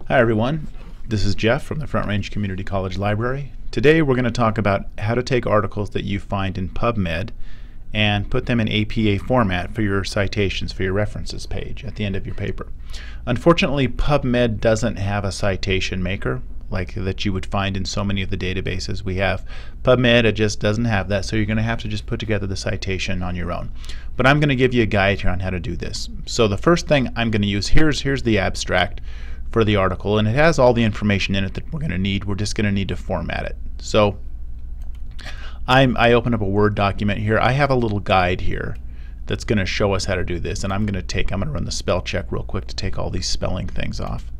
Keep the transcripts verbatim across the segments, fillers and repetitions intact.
Hi everyone, this is Jeff from the Front Range Community College Library. Today we're going to talk about how to take articles that you find in PubMed and put them in A P A format for your citations, for your references page at the end of your paper. Unfortunately, PubMed doesn't have a citation maker like that you would find in so many of the databases we have. PubMed, it just doesn't have that, so you're going to have to just put together the citation on your own. But I'm going to give you a guide here on how to do this. So the first thing I'm going to use, here's, here's the abstract for the article, and it has all the information in it that we're going to need. We're just going to need to format it. So I'm, I open up a Word document here. I have a little guide here that's going to show us how to do this, and I'm going to take, I'm going to run the spell check real quick to take all these spelling things off.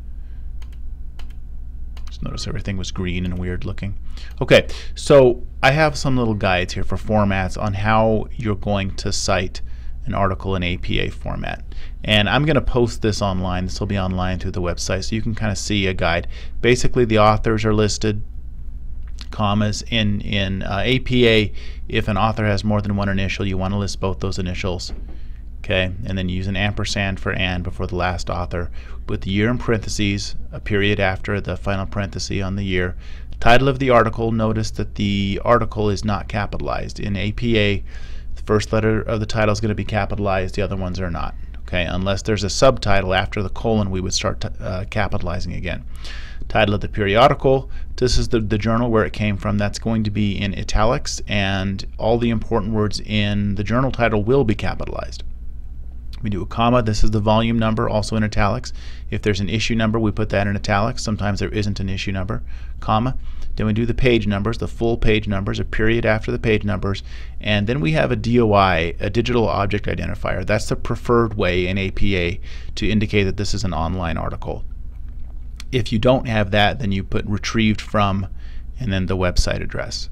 Just notice everything was green and weird looking. Okay, so I have some little guides here for formats on how you're going to cite an article in A P A format, and I'm going to post this online. This will be online through the website, so you can kind of see a guide. Basically, the authors are listed, commas in in uh, A P A. If an author has more than one initial, you want to list both those initials. Okay, and then use an ampersand for and before the last author, with the year in parentheses, a period after the final parenthesis on the year. Title of the article. Notice that the article is not capitalized in A P A. The first letter of the title is going to be capitalized, the other ones are not. Okay, unless there's a subtitle after the colon, we would start uh, capitalizing again. Title of the periodical, this is the, the journal where it came from. That's going to be in italics, and all the important words in the journal title will be capitalized. We do a comma. This is the volume number, also in italics. If there's an issue number, we put that in italics. Sometimes there isn't an issue number, comma. Then we do the page numbers, the full page numbers, a period after the page numbers, and then we have a D O I, a digital object identifier. That's the preferred way in A P A to indicate that this is an online article. If you don't have that, then you put retrieved from and then the website address.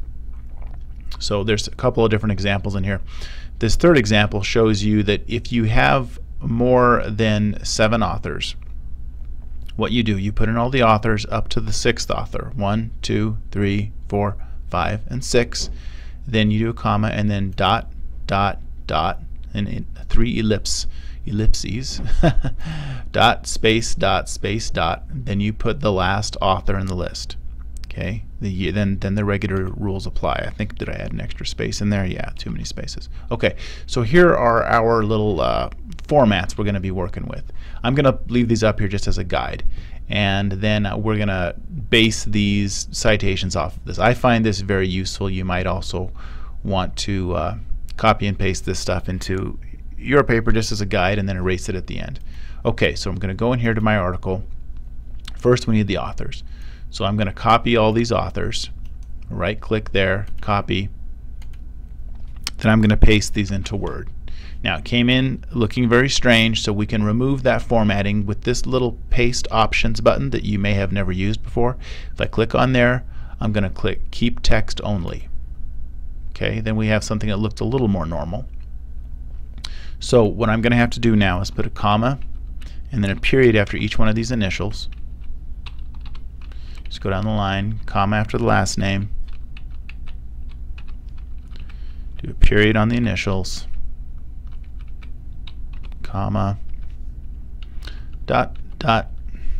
So there's a couple of different examples in here. This third example shows you that if you have more than seven authors, what you do, you put in all the authors up to the sixth author. One, two, three, four, five, and six. Then you do a comma and then dot, dot, dot, and three ellipse, ellipses, dot, space, dot, space, dot. Then you put the last author in the list. Okay, the, then then the regular rules apply. I think, did I add an extra space in there? Yeah, too many spaces. Okay, so here are our little uh, formats we're going to be working with. I'm going to leave these up here just as a guide, and then uh, we're going to base these citations off of this. I find this very useful. You might also want to uh, copy and paste this stuff into your paper just as a guide and then erase it at the end. Okay, so I'm going to go in here to my article. First, we need the authors. So I'm going to copy all these authors, right click there, copy, then I'm going to paste these into Word. Now it came in looking very strange, so we can remove that formatting with this little paste options button that you may have never used before. If I click on there, I'm going to click keep text only. Okay, then we have something that looked a little more normal. So what I'm going to have to do now is put a comma and then a period after each one of these initials. Just go down the line, comma after the last name, do a period on the initials, comma, dot, dot,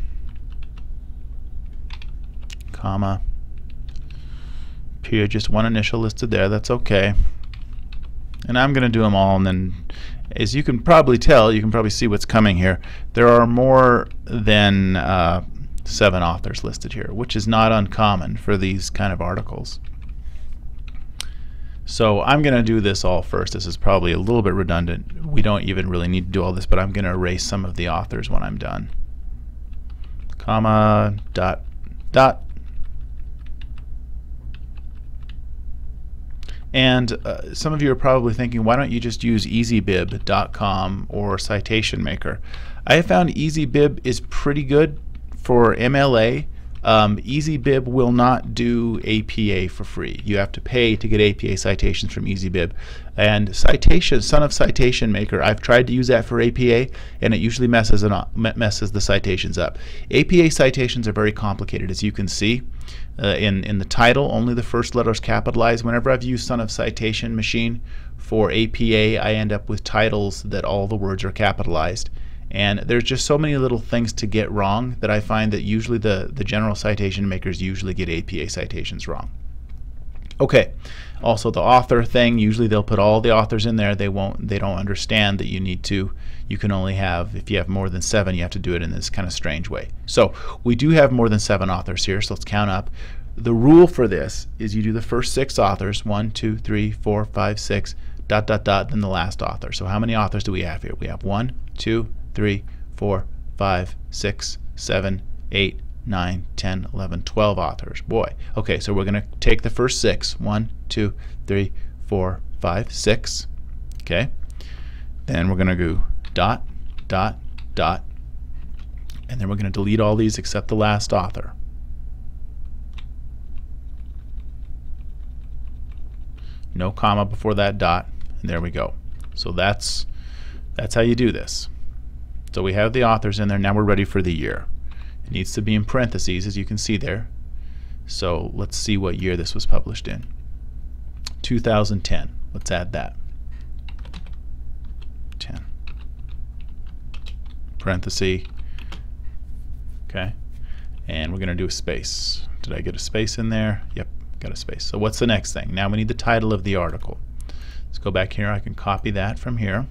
comma, period, just one initial listed there, that's okay. And I'm going to do them all, and then as you can probably tell, you can probably see what's coming here. There are more than uh, seven authors listed here, which is not uncommon for these kind of articles. So I'm going to do this all first. This is probably a little bit redundant. We don't even really need to do all this, but I'm going to erase some of the authors when I'm done. Comma, dot, dot. And uh, some of you are probably thinking, why don't you just use easybib dot com or Citation Maker? I have found easybib is pretty good for M L A. Um, easybib will not do A P A for free. You have to pay to get A P A citations from easybib. And Citation, Son of Citation Maker, I've tried to use that for A P A, and it usually messes it up, messes the citations up. A P A citations are very complicated, as you can see. Uh, in in the title, only the first letter is capitalized. Whenever I've used Son of Citation Machine for A P A, I end up with titles that all the words are capitalized. And there's just so many little things to get wrong that I find that usually the, the general citation makers usually get A P A citations wrong. Okay, also the author thing, usually they'll put all the authors in there. They won't, they don't understand that you need to, you can only have, if you have more than seven, you have to do it in this kind of strange way. So we do have more than seven authors here, so let's count up. The rule for this is you do the first six authors, one, two, three, four, five, six, dot, dot, dot, then the last author. So how many authors do we have here? We have one, two, three, four, five, six, seven, eight, nine, ten, eleven, twelve authors. Boy. Okay, so we're going to take the first six. one, two, three, four, five, six. Okay. Then we're going to go dot, dot, dot. And then we're going to delete all these except the last author. No comma before that dot. And there we go. So that's that's how you do this. So we have the authors in there. Now we're ready for the year. It needs to be in parentheses, as you can see there. So let's see what year this was published in. two thousand ten. Let's add that. ten. Parenthesis. Okay. And we're going to do a space. Did I get a space in there? Yep, got a space. So what's the next thing? Now we need the title of the article. Let's go back here. I can copy that from here.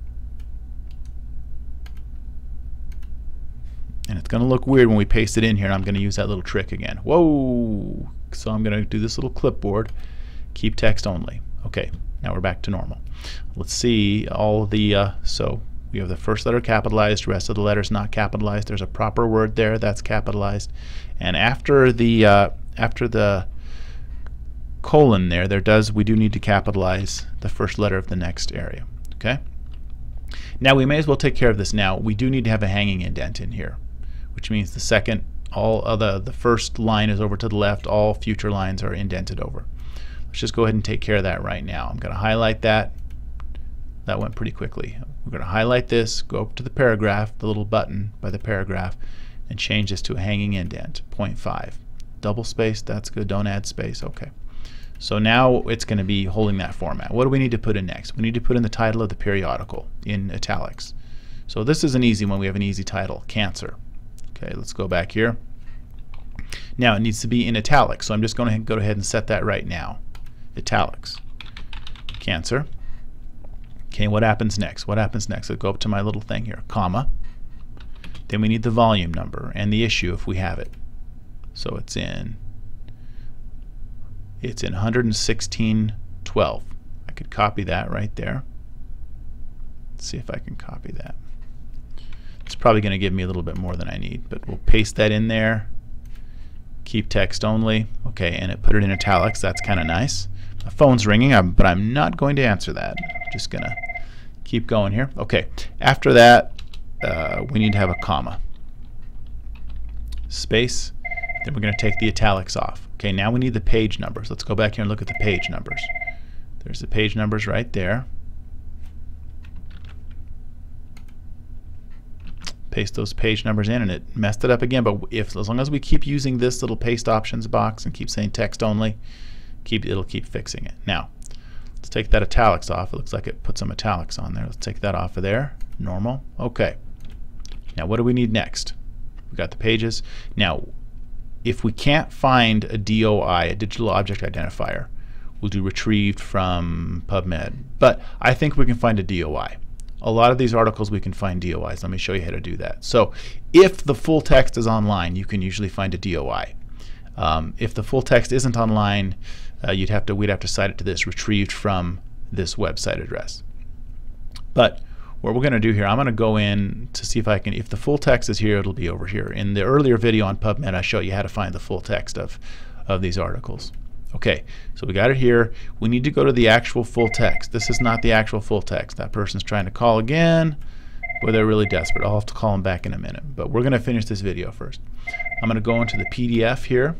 And it's going to look weird when we paste it in here, and I'm going to use that little trick again. Whoa! So I'm going to do this little clipboard. Keep text only. Okay, now we're back to normal. Let's see all the, uh, so we have the first letter capitalized, rest of the letters not capitalized. There's a proper word there that's capitalized. And after the, uh, after the colon there, there does, we do need to capitalize the first letter of the next area. Okay? Now we may as well take care of this now. We do need to have a hanging indent in here, which means the second, all of the, the first line is over to the left, all future lines are indented over. Let's just go ahead and take care of that right now. I'm going to highlight that. That went pretty quickly. We're going to highlight this, go up to the paragraph, the little button by the paragraph, and change this to a hanging indent, zero point five. Double space, that's good, don't add space, okay. So now it's going to be holding that format. What do we need to put in next? We need to put in the title of the periodical in italics. So this is an easy one. We have an easy title, Cancer. Okay, let's go back here. Now it needs to be in italics, so I'm just going to go ahead and set that right now. Italics. Cancer. Okay, what happens next? What happens next? I'll go up to my little thing here, comma. Then we need the volume number and the issue if we have it. So it's in it's in one sixteen twelve. I could copy that right there. Let's see if I can copy that. It's probably going to give me a little bit more than I need, but we'll paste that in there. Keep text only. Okay, and it put it in italics. That's kind of nice. My phone's ringing, but I'm not going to answer that. I'm just going to keep going here. Okay, after that, uh, we need to have a comma. Space. Then we're going to take the italics off. Okay, now we need the page numbers. Let's go back here and look at the page numbers. There's the page numbers right there. Paste those page numbers in, and it messed it up again. But if, as long as we keep using this little paste options box and keep saying text only, keep it'll keep fixing it. Now, let's take that italics off. It looks like it put some italics on there. Let's take that off of there. Normal. Okay. Now, what do we need next? We got the pages. Now, if we can't find a D O I, a digital object identifier, we'll do retrieved from PubMed. But I think we can find a D O I. A lot of these articles we can find D O Is. Let me show you how to do that. So if the full text is online, you can usually find a D O I. Um, if the full text isn't online, uh, you'd have to we'd have to cite it to this retrieved from this website address. But what we're going to do here, I'm going to go in to see if I can, if the full text is here, it'll be over here. In the earlier video on PubMed, I show you how to find the full text of, of these articles. Okay, so we got it here. We need to go to the actual full text. This is not the actual full text. That person's trying to call again. Boy, they're really desperate. I'll have to call them back in a minute. But we're going to finish this video first. I'm going to go into the P D F here.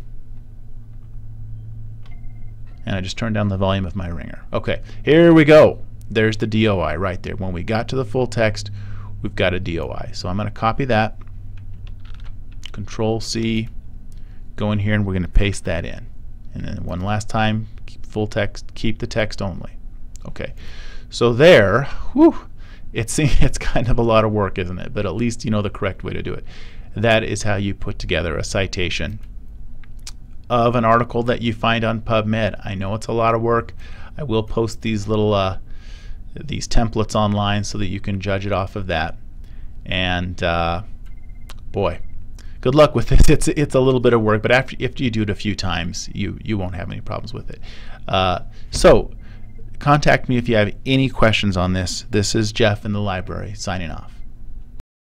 And I just turned down the volume of my ringer. Okay, here we go. There's the D O I right there. When we got to the full text, we've got a D O I. So I'm going to copy that. Control C. Go in here and we're going to paste that in. And then one last time, keep full text, keep the text only. Okay, so there, whew, It's, it's kind of a lot of work, isn't it? But at least you know the correct way to do it. That is how you put together a citation of an article that you find on PubMed. I know it's a lot of work. I will post these little uh, these templates online so that you can judge it off of that. And uh, boy, good luck with this. It's it's a little bit of work, but after after you do it a few times, you you won't have any problems with it. Uh, so contact me if you have any questions on this. This is Jeff in the library signing off.